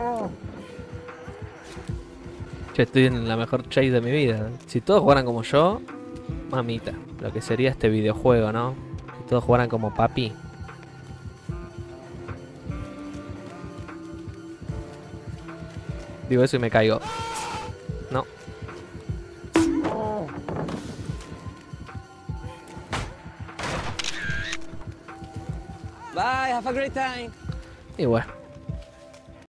Che, estoy en la mejor chase de mi vida. Si todos jugaran como yo, mamita, lo que sería este videojuego, ¿no? Si todos jugaran como papi. Digo eso y me caigo. No. Bye, have a great time. Y bueno.